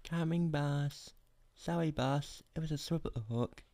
Coming, boss. Sorry, boss. It was a slip of the hook.